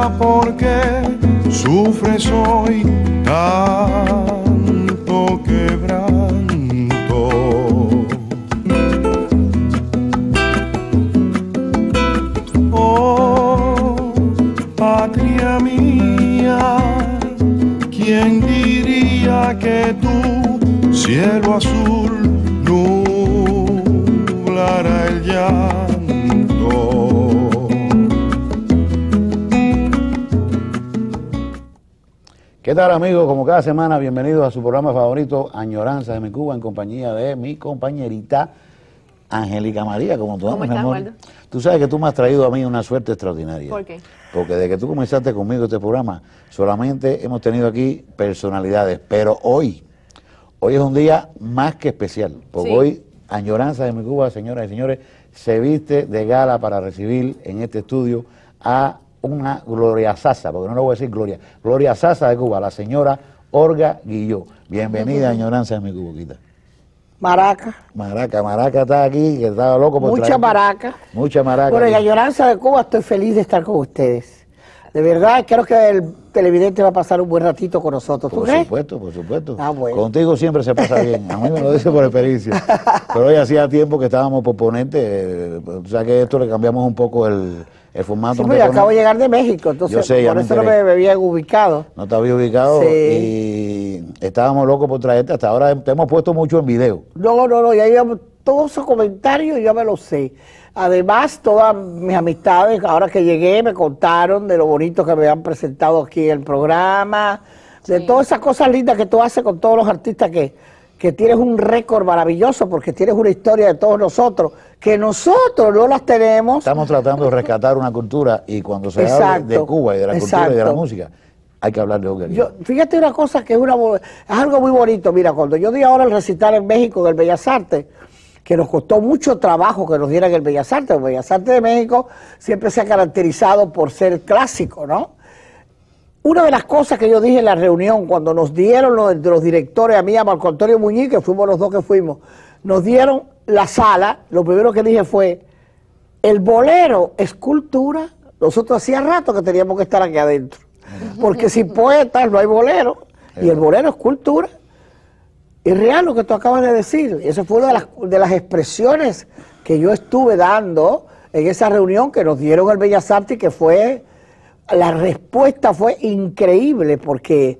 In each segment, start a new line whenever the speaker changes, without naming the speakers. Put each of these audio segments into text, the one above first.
pregunta por qué sufres hoy tanto quebranto. Oh, patria mía, ¿quién diría que tu cielo azul nublará el llanto?
¿Qué tal, amigos? Como cada semana, bienvenidos a su programa favorito, Añoranzas de mi Cuba, en compañía de mi compañerita Angélica María, como tú
¿Cómo estás, Waldo?
Tú sabes que tú me has traído a mí una suerte extraordinaria.
¿Por qué?
Porque desde que tú comenzaste conmigo este programa, solamente hemos tenido aquí personalidades, pero hoy es un día más que especial, porque
Sí.
hoy Añoranzas de mi Cuba, señoras y señores, se viste de gala para recibir en este estudio a una Gloria Sasa, porque no le voy a decir Gloria Sasa de Cuba, la señora Olga Guilló. Bienvenida, Añoranzas de mi Cuboquita.
Maraca.
Maraca está aquí, que estaba loco por
Mucha
traer-
maraca.
Mucha maraca.
Bueno, en
aquí.
Añoranza de Cuba estoy feliz de estar con ustedes. De verdad, creo que el televidente va a pasar un buen ratito con nosotros. ¿Tú
Por
crees?
supuesto, por supuesto.
Ah, bueno.
Contigo siempre se pasa bien. A mí me lo dice por experiencia. Pero hoy hacía tiempo que estábamos por ponente. O sea que esto le cambiamos un poco el formato.
Sí,
no
pero
te
yo acabo de
conoces.
llegar de México, entonces
Yo sé, ya
por
me
eso no
enteré.
me habían ubicado.
No te había ubicado
Sí.
y estábamos locos por traerte. Hasta ahora te hemos puesto mucho en video.
No, ya íbamos, todos esos comentarios ya me los sé. Además, todas mis amistades, ahora que llegué, me contaron de lo bonito que me han presentado aquí en el programa, de
Sí.
todas esas cosas lindas que tú haces con todos los artistas que tienes un récord maravilloso, porque tienes una historia de todos nosotros, que nosotros no las tenemos.
Estamos tratando de rescatar una cultura y cuando se habla de
Exacto,
Cuba y de la cultura y de la
exacto.
música, hay que hablar de Olga Guilló.
Fíjate una cosa que es algo muy bonito. Mira, cuando yo di ahora el recital en México, en el Bellas Artes, que nos costó mucho trabajo que nos dieran el Bellas Artes. El Bellas Artes de México siempre se ha caracterizado por ser clásico, ¿no? Una de las cosas que yo dije en la reunión, cuando nos dieron los directores, a mí y a Marco Antonio Muñiz, que fuimos los dos que fuimos, nos dieron la sala, lo primero que dije fue, el bolero es cultura. Nosotros hacía rato que teníamos que estar aquí adentro, porque sin poetas no hay bolero, y el bolero es cultura. Es real lo que tú acabas de decir. Esa fue una de las expresiones que yo estuve dando en esa reunión que nos dieron el Bellas Artes, y que fue, la respuesta fue increíble, porque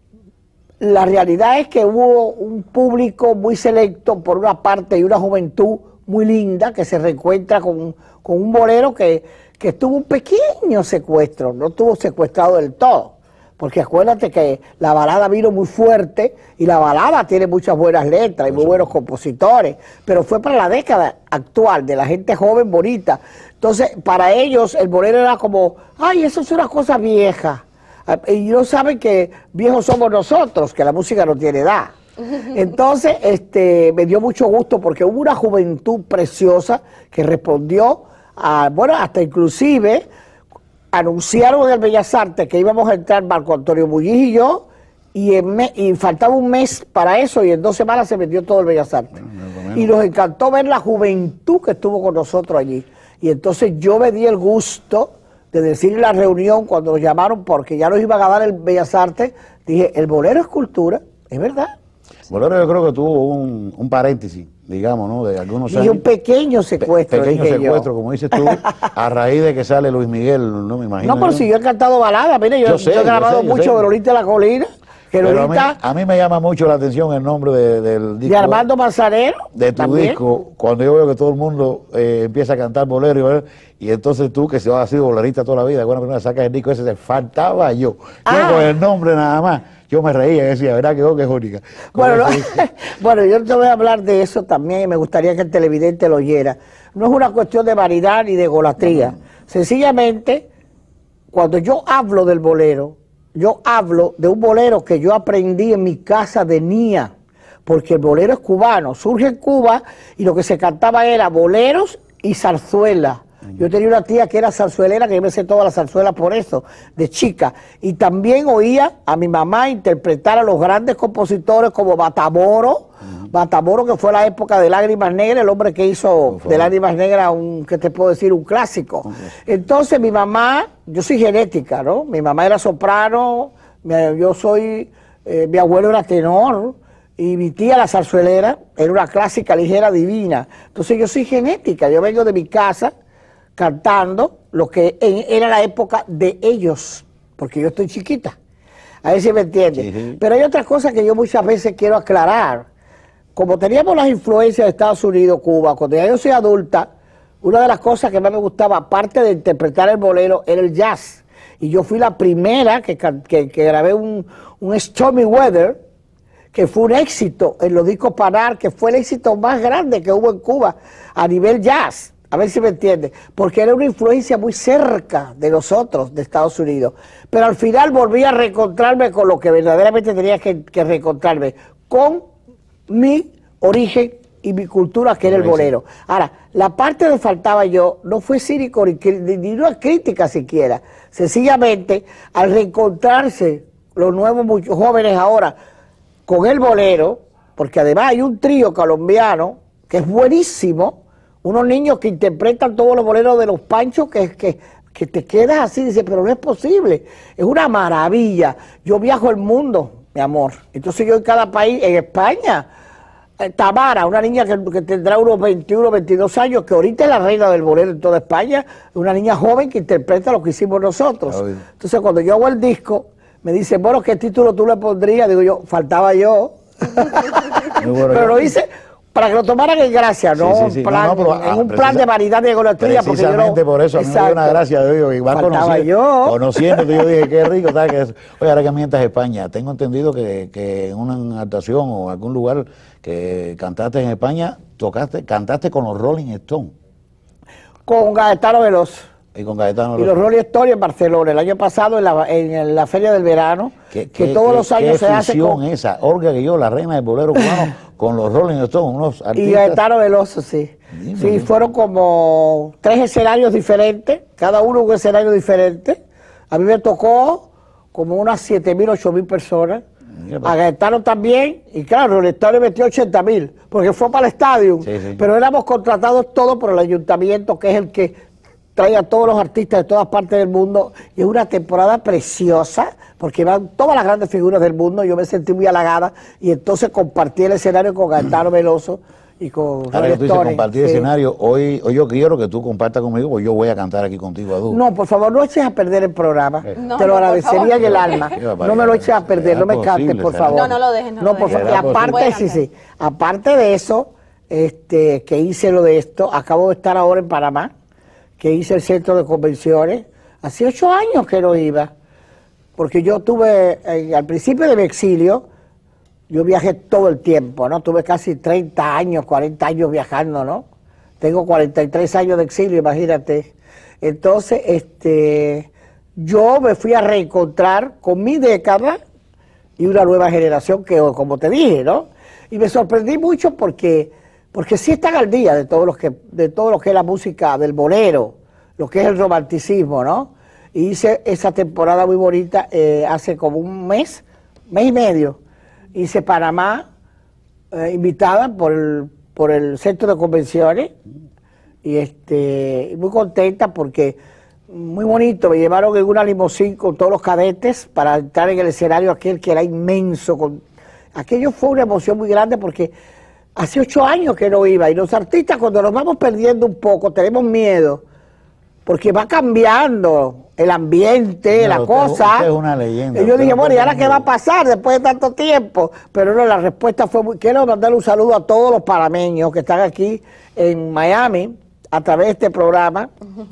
la realidad es que hubo un público muy selecto por una parte y una juventud muy linda que se reencuentra con un bolero que tuvo un pequeño secuestro, no estuvo secuestrado del todo. Porque acuérdate que la balada vino muy fuerte y la balada tiene muchas buenas letras y muy buenos compositores, pero fue para la década actual, de la gente joven bonita. Entonces, para ellos el bolero era como, ay, eso es una cosa vieja. Y no saben que viejos somos nosotros, que la música no tiene edad. Entonces, me dio mucho gusto porque hubo una juventud preciosa que respondió bueno, hasta inclusive anunciaron en el Bellas Artes que íbamos a entrar Marco Antonio Muñiz y yo, y faltaba un mes para eso, y en 2 semanas se metió todo el Bellas Artes. Y nos encantó ver la juventud que estuvo con nosotros allí. Y entonces yo me di el gusto de decir en la reunión, cuando nos llamaron, porque ya nos iban a dar el Bellas Artes, dije, el bolero es cultura, es verdad.
Bolero yo creo que tuvo un paréntesis, digamos, ¿no? De algunos
Dije
años.
un pequeño secuestro.
Pequeño
dije yo.
secuestro, como dices tú, a raíz de que sale Luis Miguel, no me imagino.
No, pero
yo.
si yo he cantado baladas, mire, yo
Yo
he grabado
sé, yo
mucho
sé.
de Lolita de la Colina, que
Pero
Lolita,
a mí me llama mucho la atención el nombre del disco.
de Armando Manzanero.
De tu
también.
disco, cuando yo veo que todo el mundo empieza a cantar bolero y entonces tú, que has sido bolerista toda la vida, cuando primera sacas el disco ese, te faltaba yo. Yo con el nombre nada más, yo me reía y decía, ¿verdad que es única?
Bueno, bueno, yo te voy a hablar de eso también y me gustaría que el televidente lo oyera. No es una cuestión de vanidad ni de egolatría. Sencillamente, cuando yo hablo del bolero, yo hablo de un bolero que yo aprendí en mi casa de niña, porque el bolero es cubano, surge en Cuba y lo que se cantaba era boleros y zarzuela. Yo tenía una tía que era zarzuelera, que yo me sé todas las zarzuelas por eso, de chica. Y también oía a mi mamá interpretar a los grandes compositores como Batamoro, Batamoro, que fue la época de Lágrimas Negras, el hombre que hizo de Lágrimas Negras ¿qué te puedo decir? Un clásico. Entonces mi mamá, yo soy genética, ¿no? Mi mamá era soprano, yo soy, mi abuelo era tenor, y mi tía, la zarzuelera, era una clásica ligera divina. Entonces yo soy genética, yo vengo de mi casa cantando lo que era la época de ellos, porque yo estoy chiquita. A ver si me entiende. Sí. Pero hay otras cosas que yo muchas veces quiero aclarar. Como teníamos las influencias de Estados Unidos, Cuba, cuando ya yo soy adulta, una de las cosas que más me gustaba, aparte de interpretar el bolero, era el jazz. Y yo fui la primera que grabé un Stormy Weather, que fue un éxito en los discos Panar, que fue el éxito más grande que hubo en Cuba a nivel jazz, a ver si me entiende, porque era una influencia muy cerca de nosotros, de Estados Unidos. Pero al final volví a reencontrarme con lo que verdaderamente tenía que reencontrarme, con mi origen y mi cultura, que era el bolero. Ahora, la parte que faltaba yo no fue cínico ni una crítica siquiera, sencillamente al reencontrarse los nuevos jóvenes ahora con el bolero, porque además hay un trío colombiano que es buenísimo, unos niños que interpretan todos los boleros de los Panchos, que te quedas así, dices, pero no es posible, es una maravilla. Yo viajo el mundo, mi amor, entonces yo en cada país, en España, Tamara, una niña que tendrá unos 21, 22 años, que ahorita es la reina del bolero en toda España, una niña joven que interpreta lo que hicimos nosotros. Entonces cuando yo hago el disco, me dicen, bueno, ¿qué título tú le pondrías? Digo yo, faltaba yo. Bueno, pero lo hice para que lo tomaran en gracia, ¿no? Sí. En un plan de vanidad de egolatría.
Precisamente por eso, a mí me dio una gracia de Dios. Igual conociéndote, yo dije, qué rico. ¿Sabes? Oye, ahora que mientas España, tengo entendido que en una actuación o algún lugar que cantaste en España, cantaste con los Rolling Stones.
Con Gaetano Veloso.
Y con Gaetano
y los Rolling Stones en Barcelona, el año pasado en la Feria del Verano, que todos los años se hace con
esa, Olga Guilló, la reina del bolero cubano, con los Rolling Stones, unos artistas.
Y Gaetano Veloso, sí. Sí, fueron como 3 escenarios diferentes, cada uno un escenario diferente. A mí me tocó como unas 7.000, 8.000 personas. A Gaetano también, y claro, el estadio metió 80.000, porque fue para el estadio. Pero éramos contratados todos por el ayuntamiento, que es el que trae a todos los artistas de todas partes del mundo, y es una temporada preciosa, porque van todas las grandes figuras del mundo. Yo me sentí muy halagada, y entonces compartí el escenario con Gaetano Veloso y con
Ahora que tú dices compartir el escenario, hoy yo quiero que tú compartas conmigo, porque yo voy a cantar aquí contigo a dúo.
No, por favor, no eches a perder el programa, te lo agradecería en el alma. No me lo eches a perder, no me cantes, por favor.
No lo dejes, no
por favor. Y aparte, aparte de eso, que hice lo de esto, acabo de estar ahora en Panamá, que hice el centro de convenciones. Hace 8 años que no iba, porque yo tuve, al principio de mi exilio, yo viajé todo el tiempo, ¿no? Tuve casi 30 años, 40 años viajando, ¿no? Tengo 43 años de exilio, imagínate. Entonces, yo me fui a reencontrar con mi década y una nueva generación que, como te dije, ¿no? Y me sorprendí mucho porque sí están al día de todo lo que es la música del bolero, lo que es el romanticismo, ¿no? Y hice esa temporada muy bonita hace como un mes y medio. Hice Panamá, invitada por el centro de convenciones, y muy contenta porque muy bonito. Me llevaron en una limusín con todos los cadetes para entrar en el escenario aquel que era inmenso. Aquello fue una emoción muy grande porque hace 8 años que no iba, y los artistas cuando nos vamos perdiendo un poco tenemos miedo, porque va cambiando el ambiente, la cosa.
Usted es una leyenda.
Y yo dije, bueno, ¿y ahora qué va a pasar después de tanto tiempo? Pero no, la respuesta fue muy... Quiero mandarle un saludo a todos los panameños que están aquí en Miami a través de este programa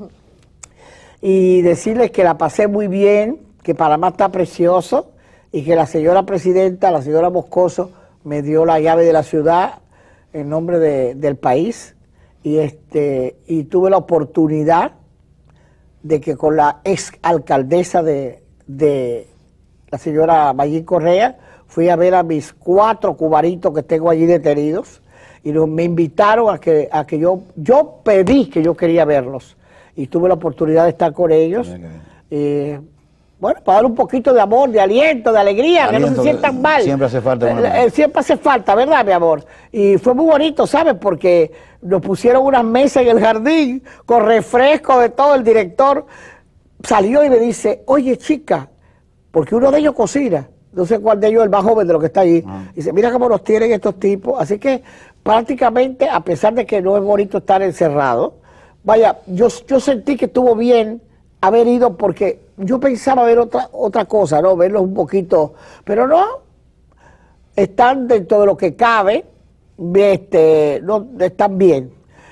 y decirles que la pasé muy bien, que Panamá está precioso y que la señora presidenta, la señora Moscoso, me dio la llave de la ciudad en nombre del país, y tuve la oportunidad de que con la ex alcaldesa de la señora Mayín Correa fui a ver a mis 4 cubanitos que tengo allí detenidos, y me invitaron a que yo pedí que yo quería verlos, y tuve la oportunidad de estar con ellos. Bueno, para dar un poquito de amor, de aliento, de alegría, que no se sientan mal.
Siempre hace falta.
Siempre hace falta, ¿verdad, mi amor? Y fue muy bonito, ¿sabes? Porque nos pusieron unas mesas en el jardín con refresco de todo. El director salió y me dice, oye, chica, porque uno de ellos cocina. No sé cuál de ellos es el más joven de lo que está allí. Dice, mira cómo nos tienen estos tipos. Así que prácticamente, a pesar de que no es bonito estar encerrado, vaya, yo sentí que estuvo bien haber ido porque yo pensaba ver otra cosa, ¿no? Verlos un poquito, pero no, están dentro de lo que cabe, no, están bien.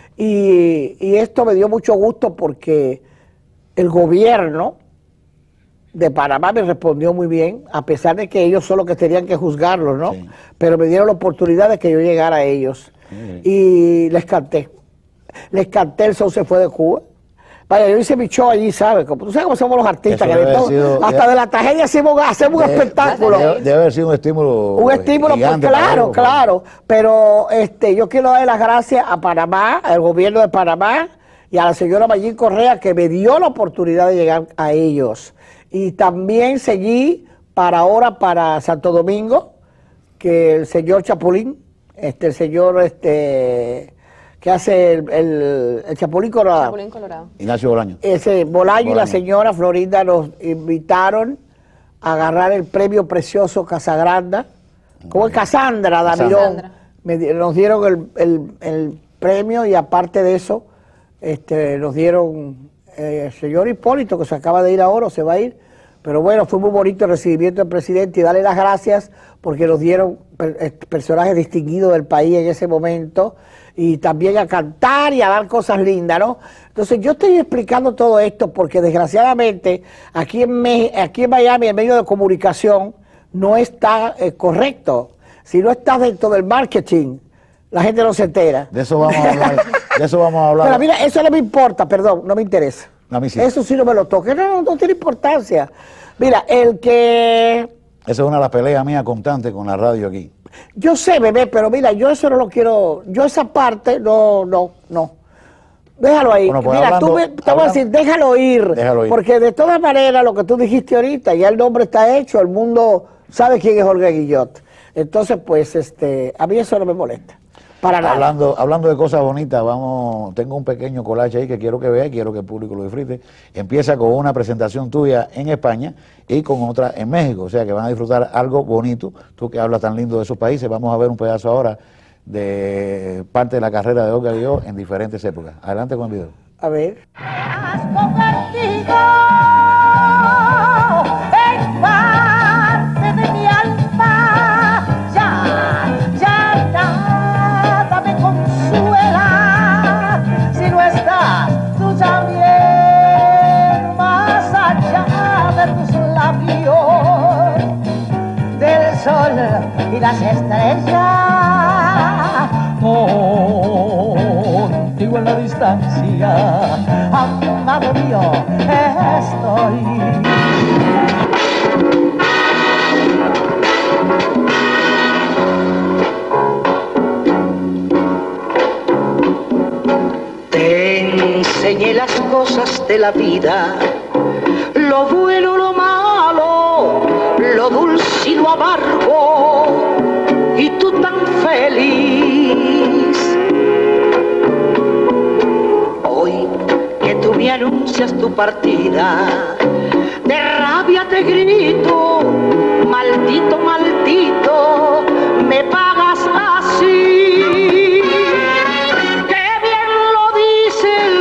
Y esto me dio mucho gusto porque el gobierno de Panamá me respondió muy bien, a pesar de que ellos son los que tenían que juzgarlos, ¿no? Sí. Pero me dieron la oportunidad de que yo llegara a ellos. Y les canté. Les canté El Sol se fue de Cuba. Vaya, yo hice mi show allí, ¿sabes? Tú sabes cómo somos los artistas, que de todo, hasta de la tragedia hacemos un espectáculo.
Debe haber sido un estímulo.
Un estímulo, pues, claro, claro. Pero yo quiero darle las gracias a Panamá, al gobierno de Panamá y a la señora Mayín Correa, que me dio la oportunidad de llegar a ellos. Y también seguí para Santo Domingo, que el señor Chapulín, el señor que hace el Chapulín Colorado.
Chapulín Colorado.
Ignacio Bolaño.
Ese Bolaño y la señora Florinda nos invitaron a agarrar el premio precioso Casagranda, como el Casandra Damirón. Nos dieron el premio y aparte de eso, nos dieron el señor Hipólito, que se acaba de ir ahora, o se va a ir. Pero bueno, fue muy bonito el recibimiento del presidente y darle las gracias porque nos dieron personajes distinguidos del país en ese momento y también a cantar y a dar cosas lindas, ¿no? Entonces yo estoy explicando todo esto porque desgraciadamente aquí en Miami el medio de comunicación no está correcto. Si no estás dentro del marketing, la gente no se entera.
De eso vamos a hablar. De eso vamos a hablar.
Pero mira, eso no me importa, perdón, no me interesa.
A mí sí.
Eso sí no me lo toque, no tiene importancia. Mira,
Esa es una de las peleas mías constantes con la radio aquí.
Yo sé, bebé, pero mira, yo eso no lo quiero, yo esa parte, no. Déjalo ahí. Bueno, pues mira, te voy a decir, déjalo ir. Porque de todas maneras, lo que tú dijiste ahorita, ya el nombre está hecho, el mundo sabe quién es Jorge Guillot. Entonces, pues, a mí eso no me molesta. Para nada.
Hablando de cosas bonitas, tengo un pequeño collage ahí que quiero que vea y quiero que el público lo disfrute. Empieza con una presentación tuya en España y con otra en México, o sea que van a disfrutar algo bonito. Tú que hablas tan lindo de esos países, vamos a ver un pedazo ahora de parte de la carrera de Olga Guillot en diferentes épocas. Adelante con el video.
A ver.
Y las estrellas, contigo en la distancia, amado mío, estoy. Te enseñé las cosas de la vida, lo bueno, lo malo, lo dulce y lo amargo, y tú tan feliz. Hoy que tú me anuncias tu partida, de rabia te grito, maldito, maldito, me pagas así. Qué bien lo dice el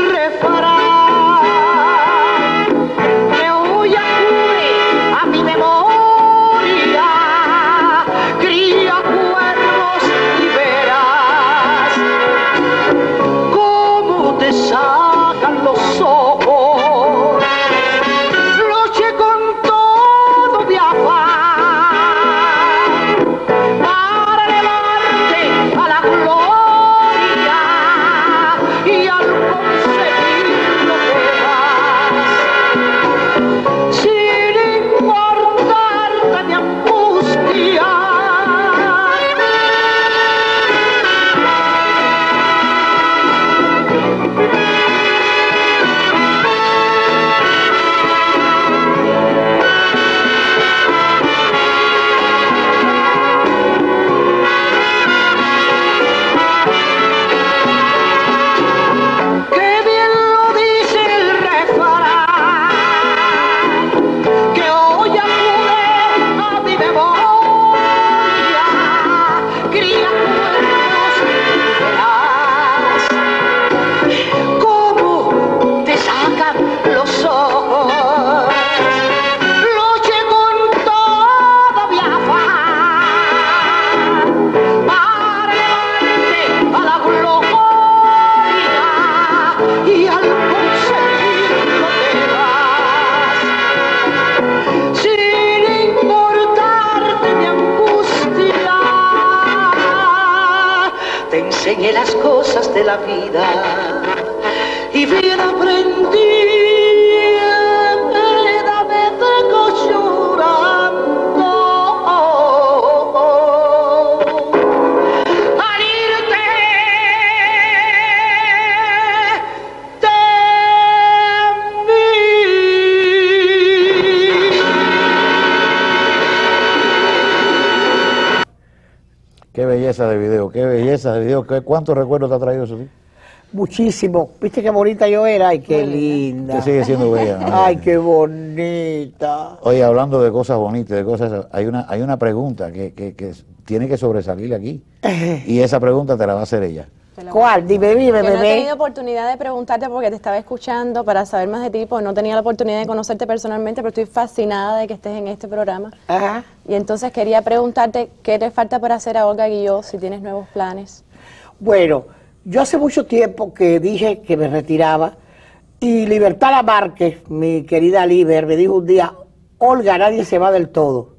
refrán, que hoy acude a mi memoria, cría cuernos y verás cómo te sacan los ojos. Luché con todo mi afán te enseñé las cosas de la vida y bien aprendí. Quédame tengo llorando. Al irte de mí.
Qué belleza de video, qué belleza de video. ¿Cuántos recuerdos te ha traído eso?
Muchísimo. ¿Viste qué bonita yo era? Ay, qué linda.
Usted sigue siendo bella, ¿no?
Ay, qué bonita.
Oye, hablando de cosas bonitas, de cosas, hay una pregunta que tiene que sobresalir aquí. Y esa pregunta te la va a hacer ella.
¿Cuál? Dime,
Yo no he
bebé.
tenido oportunidad de preguntarte porque te estaba escuchando para saber más de ti, porque no tenía la oportunidad de conocerte personalmente, pero estoy fascinada de que estés en este programa.
Ajá.
Y entonces quería preguntarte qué te falta por hacer a Olga Guillot, si tienes nuevos planes.
Bueno, yo hace mucho tiempo que dije que me retiraba y Libertad Lamarque, mi querida Liber, me dijo un día, Olga, nadie se va del todo.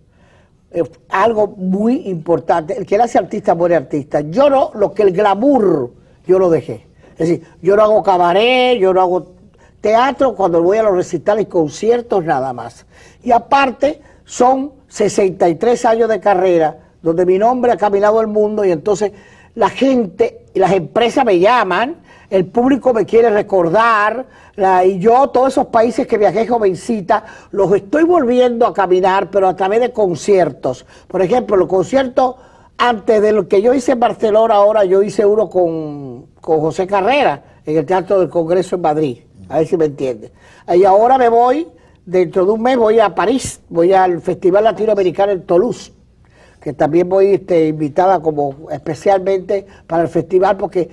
Algo muy importante, el que le hace artista muere artista. Yo no, lo que el glamour, yo lo dejé. Es decir, yo no hago cabaret, yo no hago teatro, cuando voy a los recitales y conciertos nada más. Y aparte, son 63 años de carrera, donde mi nombre ha caminado el mundo y entonces la gente y las empresas me llaman, el público me quiere recordar, y yo, todos esos países que viajé jovencita, los estoy volviendo a caminar, pero a través de conciertos. Por ejemplo, los conciertos, antes de lo que yo hice en Barcelona, ahora yo hice uno con José Carrera, en el Teatro del Congreso en Madrid, a ver si me entiende. Y ahora me voy, dentro de un mes voy a París, voy al Festival Latinoamericano en Toulouse, que también voy invitada como especialmente para el festival, porque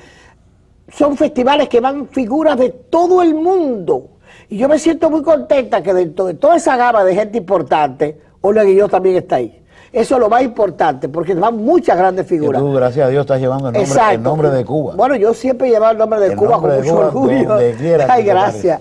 son festivales que van figuras de todo el mundo. Y yo me siento muy contenta que dentro de toda esa gama de gente importante, Olga Guillot también está ahí. Eso es lo más importante, porque van muchas grandes figuras.
Que tú, gracias a Dios, estás llevando el nombre de Cuba.
Bueno, yo siempre he llevado el nombre de Cuba con mucho orgullo. Ay, gracias.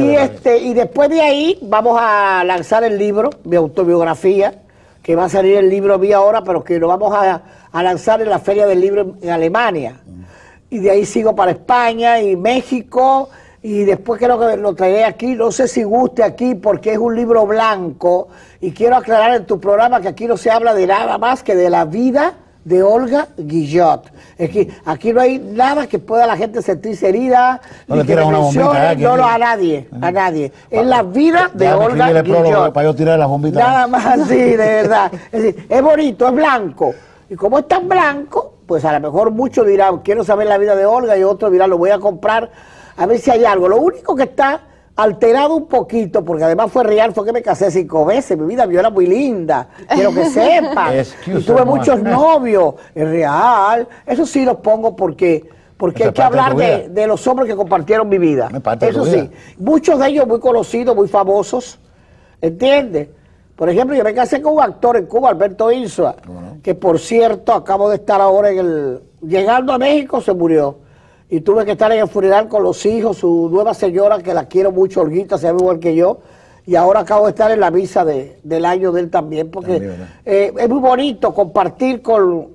Y después de ahí vamos a lanzar el libro, mi autobiografía, que va a salir el libro mío ahora, pero que lo vamos a lanzar en la Feria del Libro en Alemania. Y de ahí sigo para España y México, y después creo que lo traeré aquí, no sé si guste aquí, porque es un libro blanco, y quiero aclarar en tu programa que aquí no se habla de nada más que de la vida de Olga Guillot. Es que aquí no hay nada que pueda la gente sentirse herida,
no
ni
le
que
tiras una bombita,
no, a nadie, a nadie. Es la vida de Olga Guillot.
Para yo tirar las bombitas.
Nada más, sí, de verdad. Es decir, es bonito, es blanco. Y como es tan blanco, pues a lo mejor muchos dirán, quiero saber la vida de Olga, y otros dirán, lo voy a comprar, a ver si hay algo. Lo único que está alterado un poquito, porque además fue real, fue que me casé 5 veces, mi vida, yo era muy linda, quiero que sepan. Y tuve muchos novios, es real. Eso sí los pongo porque hay que hablar de los hombres que compartieron mi vida. Eso sí, muchos de ellos muy conocidos, muy famosos, ¿entiendes? Por ejemplo, yo me casé con un actor en Cuba, Alberto Insua, que por cierto, acabo de estar ahora llegando a México, se murió. Y tuve que estar en el funeral con los hijos, su nueva señora, que la quiero mucho, Olguita, se llama igual que yo. Y ahora acabo de estar en la misa del año de él también, porque es muy bonito compartir con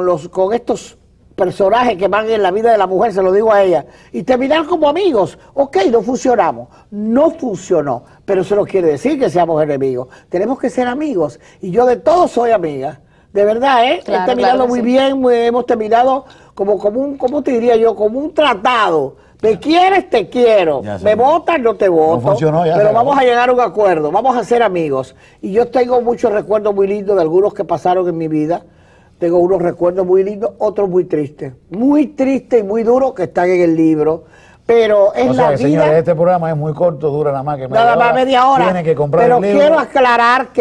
estos personajes que van en la vida de la mujer, se lo digo a ella, y terminar como amigos. Ok, no funcionamos, no funcionó, pero eso no quiere decir que seamos enemigos. Tenemos que ser amigos, y yo de todos soy amiga, de verdad,
Claro,
he terminado
claro
muy
sí.
bien, hemos terminado como ¿cómo te diría yo? Como un tratado. Me quieres, te quiero. Me votas, no te voto.
No funcionó,
pero vamos a llegar a un acuerdo, vamos a ser amigos. Y yo tengo muchos recuerdos muy lindos de algunos que pasaron en mi vida. Tengo unos recuerdos muy lindos, otros muy tristes y muy duros que están en el libro. Pero es la vida.
Señores, este programa es muy corto, dura nada más que
media hora.
Tienen que comprar
pero
el libro.
quiero aclarar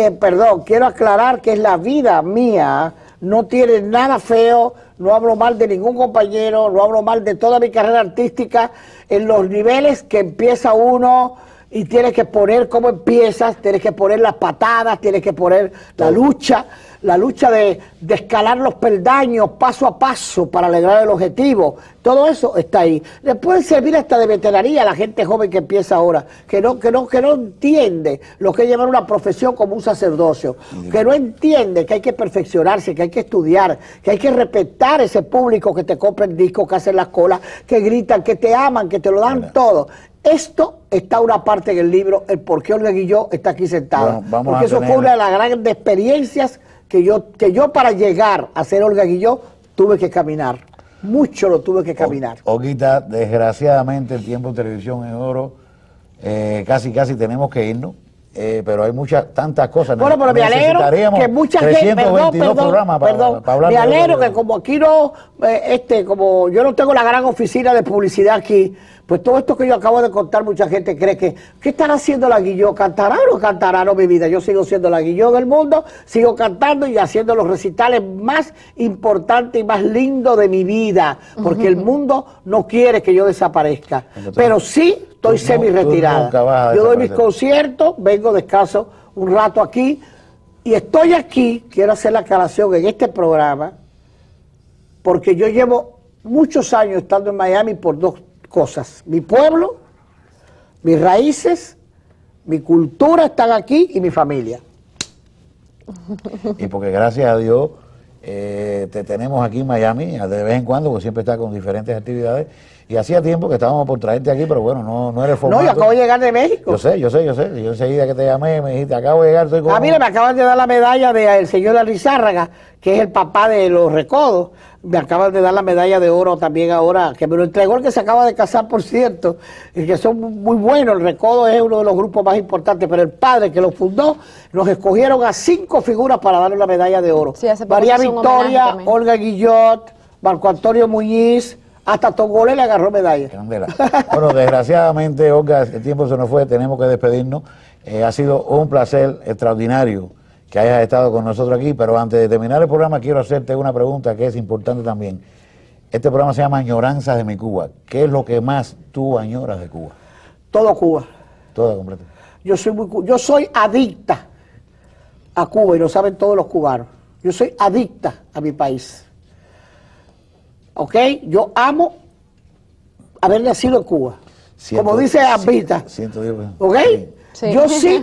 que es la vida mía. No tiene nada feo, no hablo mal de ningún compañero, no hablo mal de toda mi carrera artística. En los niveles que empieza uno y tienes que poner cómo empiezas, tienes que poner las patadas, tienes que poner la lucha. la lucha de escalar los peldaños paso a paso para lograr el objetivo. Todo eso está ahí. Le puede servir hasta de veteranía a la gente joven que empieza ahora, que no entiende lo que es llevar una profesión como un sacerdocio, que no entiende que hay que perfeccionarse, que hay que estudiar, que hay que respetar ese público que te compra el disco, que hacen las colas, que gritan, que te aman, que te lo dan todo. Esto está una parte en el libro, el por qué Olga Guillot está aquí sentada.
Bueno,
porque eso fue una de las grandes experiencias que yo para llegar a ser Olga Guillot tuve que caminar. Mucho lo tuve que caminar.
Olguita, desgraciadamente el tiempo en televisión es oro. Casi tenemos que irnos. Pero hay tantas cosas.
Bueno, pero me alegro que mucha gente, perdón, me alegro que como aquí no, como yo no tengo la gran oficina de publicidad aquí, pues todo esto que yo acabo de contar, mucha gente cree que, ¿qué estará haciendo la Guillot? ¿Cantará o no cantará? No, mi vida, yo sigo siendo la Guillot del mundo, sigo cantando y haciendo los recitales más importantes y más lindos de mi vida, porque el mundo no quiere que yo desaparezca, pero sí estoy semi-retirada. Yo doy mis conciertos, vengo descanso un rato aquí y estoy aquí, quiero hacer la aclaración en este programa, porque yo llevo muchos años estando en Miami por dos cosas. Mi pueblo, mis raíces, mi cultura están aquí y mi familia.
Y porque gracias a Dios te tenemos aquí en Miami de vez en cuando, porque siempre estás con diferentes actividades. Y hacía tiempo que estábamos por traerte aquí, pero bueno, no eres formato.
No, yo acabo de llegar de México.
Yo sé. Yo enseguida que te llamé, me dijiste, acabo de llegar, estoy con...
mira, me acaban de dar la medalla del señor Arizárraga, que es el papá de los recodos. Me acaban de dar la medalla de oro también ahora, que me lo entregó el que se acaba de casar, por cierto, y que son muy buenos. El recodo es uno de los grupos más importantes, pero el padre que lo fundó, nos escogieron a 5 figuras para darle la medalla de oro.
Sí,
María Victoria, Olga Guillot, Marco Antonio Muñiz, hasta Tongolele le agarró medalla.
Bueno, desgraciadamente, Olga, el tiempo se nos fue, tenemos que despedirnos. Ha sido un placer extraordinario que hayas estado con nosotros aquí, pero antes de terminar el programa quiero hacerte una pregunta que es importante también. Este programa se llama Añoranzas de mi Cuba. ¿Qué es lo que más tú añoras de Cuba?
Todo Cuba.
Todo completo.
Yo soy adicta a Cuba y lo saben todos los cubanos. Yo soy adicta a mi país. ¿Ok? Yo amo haber nacido en Cuba. Como dice Ambita. ¿Ok? Sí.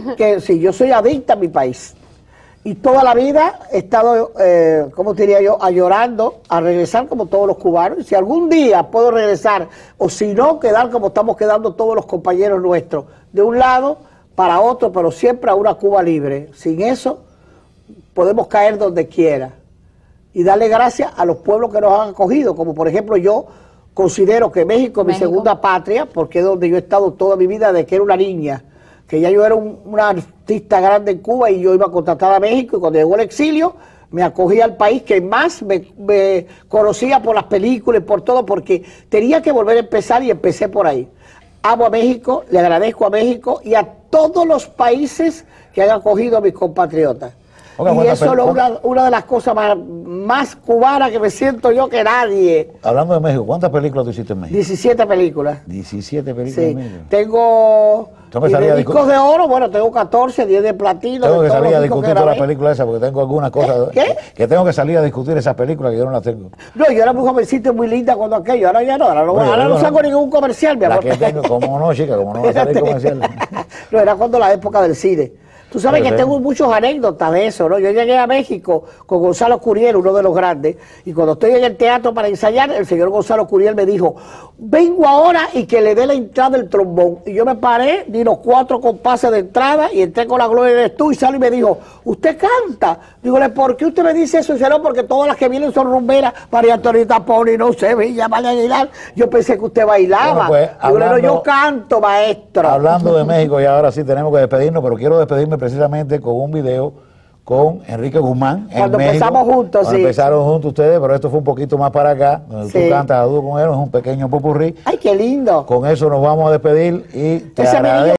Yo soy adicta a mi país. Y toda la vida he estado, ¿cómo diría yo?, añorando a regresar como todos los cubanos. Si algún día puedo regresar, o si no, quedar como estamos quedando todos los compañeros nuestros, de un lado para otro, pero siempre a una Cuba libre. Sin eso, podemos caer donde quiera. Y darle gracias a los pueblos que nos han acogido, como por ejemplo yo considero que México es mi segunda patria, porque es donde yo he estado toda mi vida desde que era una niña, que ya yo era una artista grande en Cuba y yo iba a contratar a México, y cuando llegó el exilio me acogí al país que más me conocía por las películas y por todo, porque tenía que volver a empezar y empecé por ahí. Amo a México, le agradezco a México y a todos los países que han acogido a mis compatriotas. Y eso es una de las cosas más cubanas que me siento yo que nadie.
Hablando de México, ¿cuántas películas tú hiciste en México?
17 películas.
17 películas
sí.
en México.
Tengo discos de oro, bueno, tengo 14, 10 de platino.
Tengo que salir a discutir toda la película esa, porque tengo algunas cosas.
¿Qué?
Que tengo que salir a discutir esas películas que yo no las tengo.
No, yo era muy jovencita y muy linda cuando aquello, ahora ya no, ahora no saco ningún comercial, mi amor.
La que tengo, como no, chica, como no va a salir comercial.
No, era cuando la época del cine. Tú sabes que tengo muchas anécdotas de eso, ¿no? Yo llegué a México con Gonzalo Curiel, uno de los grandes, y cuando estoy en el teatro para ensayar, el señor Gonzalo Curiel me dijo, vengo ahora y que le dé la entrada del trombón. Y yo me paré, di los 4 compases de entrada y entré con la gloria de tú y sale y me dijo, ¿usted canta? Dígole, ¿por qué usted me dice eso? Y dice, no, porque todas las que vienen son rumberas, María Antonieta Pony, no sé, Villa María Aguilar. Yo pensé que usted bailaba. Bueno, pues, dígole, no, yo canto, maestro.
Hablando de México, y ahora sí tenemos que despedirnos, pero quiero despedirme precisamente con un video con Enrique Guzmán.
Cuando empezamos juntos,
cuando empezaron juntos ustedes, pero esto fue un poquito más para acá, donde tú cantas a dúo con él, es un pequeño popurrí.
¡Ay, qué lindo!
Con eso nos vamos a despedir y te agradezco.